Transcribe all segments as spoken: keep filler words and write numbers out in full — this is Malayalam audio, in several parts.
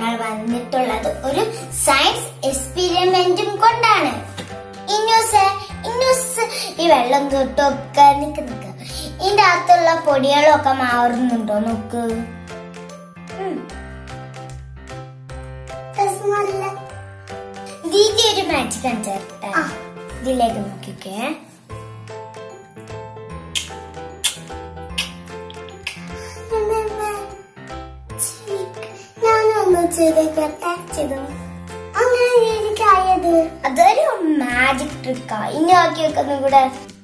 ഞങ്ങൾ വന്നിട്ടുള്ളത് ഒരു സയൻസ് എക്സ്പെരിമെന്റും കൊണ്ടാണ്. ഇന്നൂസ് ഇന്നൂസ് ഈ വെള്ളം തൊട്ടൊക്കെ നിക്ക് നിക്ക് ഇതിന്റെ അകത്തുള്ള പൊടികളൊക്കെ മാറുന്നുണ്ടോ നോക്ക്. ദീദി ഒരു മാജിക് കാണിച്ചേരട്ടെ. ഇതിലേക്ക് നോക്കിക്കേ. അതൊരു മാജിക് ട്രിക്കാ. ഇനി ആക്കി വെക്കുന്ന കൂടെ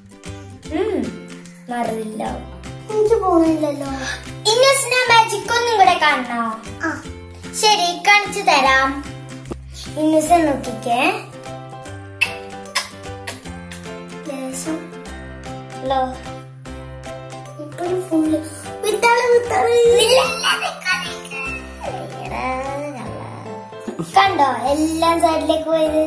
മറിയില്ല. എനിക്ക് പോണില്ലല്ലോ. ഇന്നസിന്റെ മാജിക് ഒന്നും കൂടെ കാണണോ? ശരി, കാണിച്ചു തരാം. ഇന്നസ് നോക്കിക്കേ. ഫുള്ള് കണ്ടോ എല്ലാം സൈഡിലേക്ക് പോയത്.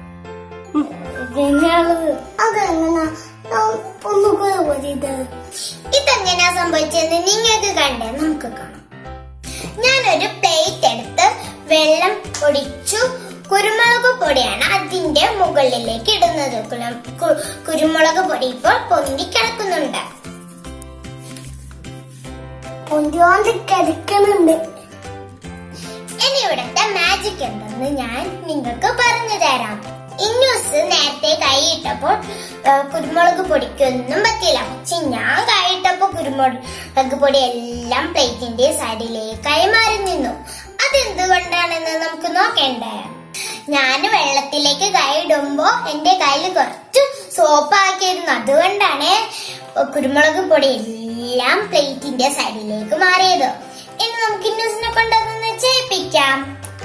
ഇതെങ്ങനെയാ സംഭവിച്ചതെന്ന് നിങ്ങൾക്ക് കണ്ടേ? നമുക്ക് കാണാം. ഞാനൊരു പ്ലേറ്റ് എടുത്ത് വെള്ളം ഒഴിച്ചു. കുരുമുളക് പൊടിയാണ് അതിന്റെ മുകളിലേക്ക് ഇടുന്നത്. കുരുമുളക് പൊടി ഇപ്പോൾ പൊന്തി കിടക്കുന്നുണ്ട്. കിടക്കുന്നുണ്ട് ഇനി ഇവിടത്തെ മാജിക് എന്തെന്ന് ഞാൻ നിങ്ങൾക്ക് പറഞ്ഞു തരാം. ഇന്നൂസ് നേരത്തെ കൈയിട്ടപ്പോൾ കുരുമുളക് പൊടിക്കൊന്നും പറ്റിയില്ല. പക്ഷെ ഞാൻ കൈയിട്ടപ്പോ കുരുമുളക് പൊടി എല്ലാം പ്ലേറ്റിന്റെ സൈഡിലേക്കായി മാറി നിന്നു. അതെന്തുകൊണ്ടാണെന്ന് നമുക്ക് നോക്കണ്ടേ? ഞാൻ വെള്ളത്തിലേക്ക് കൈയിടുമ്പോ എന്റെ കയ്യിൽ കുറച്ച് സോപ്പ് ആക്കിയിരുന്നു. അതുകൊണ്ടാണ് കുരുമുളക് പൊടി എല്ലാം പ്ലേറ്റിന്റെ സൈഡിലേക്ക് മാറിയത്. ഇനി നമുക്ക് ഇന്നൂസിനെ കൊണ്ടതൊന്ന് ചെയ്യിപ്പിക്കാം.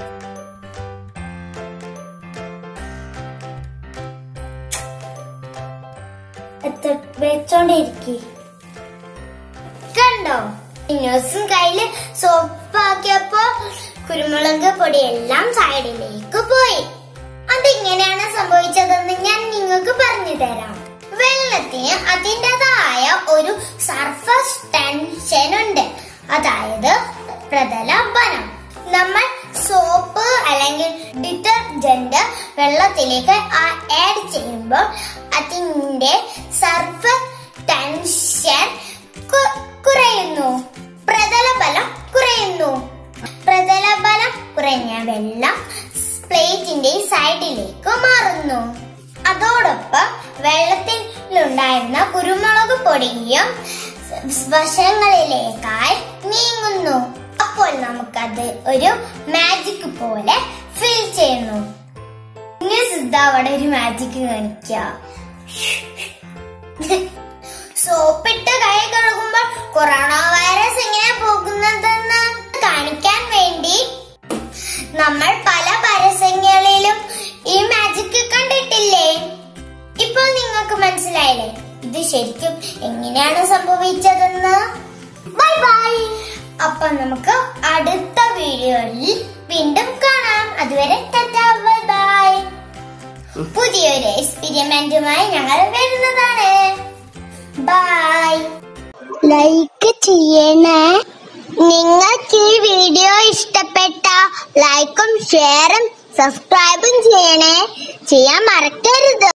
വെച്ചോണ്ടിരിക്കെ കണ്ടോ? ഇന്നൂസും കയ്യില് സോപ്പാക്കിയപ്പോ കുരുമുളക് പൊടിയെല്ലാം സൈഡിലേക്ക് പോയി. അതിങ്ങനെയാണ് സംഭവിച്ചതെന്ന് ഞാൻ നിങ്ങൾക്ക് പറഞ്ഞു തരാം. വെള്ളത്തിന് അതിൻ്റെതായ ഒരു സർഫസ് ടെൻഷൻ ഉണ്ട്, അതായത് പ്രതലബലം. നമ്മൾ സോപ്പ് അല്ലെങ്കിൽ ഡിറ്റർജന്റ് വെള്ളത്തിലേക്ക് ആഡ് ചെയ്യുമ്പോൾ അതിന്റെ സർഫസ് ടെൻഷൻ കുറയുന്നു, പ്രതലബലം കുറയുന്നു. പ്രതലബലം കുറഞ്ഞ വെള്ളം പ്ലേറ്റിന്റെ സൈഡിലേക്ക് മാറുന്നു. അതോടൊപ്പം വെള്ളത്തിലുണ്ടായിരുന്ന കുരുമുളക് പൊടിയും വശങ്ങളിലേക്കായി നീങ്ങുന്നു. അപ്പോൾ നമുക്കത് ഒരു മാജിക് പോലെ ഫീൽ ചെയ്യുന്നു. ഇനി സിദ്ധ അവിടെ ഒരു മാജിക് കാണിക്ക. സോപ്പിട്ട് കൈ കഴുകുമ്പോൾ കൊറോണ വൈറസ് എങ്ങനെ പോകുന്നതെന്ന് കാണിക്കാൻ വേണ്ടി നമ്മൾ പല പരസ്യങ്ങളിലും ഈ മാജിക് കണ്ടിട്ടില്ലേ? ഇപ്പോൾ നിങ്ങൾക്ക് മനസ്സിലായില്ലേ ഇത് ശരിക്കും എങ്ങനെയാണ് സംഭവിച്ചതെന്ന്? Bye bye. അപ്പൊ നമുക്ക് അടുത്ത വീഡിയോയിൽ വീണ്ടും കാണാം. അതുവരെ ടാറ്റാ ബൈ ബൈ. പുതിയൊരു എക്സ്പെരിമെന്റുമായി ഞങ്ങൾ വരുന്നതാണ്. ബൈ. ലൈക്ക് ചെയ്യണേ. നിങ്ങൾക്ക് ഈ വീഡിയോ ഇഷ്ടപ്പെട്ട ലൈക്കും ഷെയറും സബ്സ്ക്രൈബും ചെയ്യണേ. ചെയ്യാൻ മറക്കരുത്.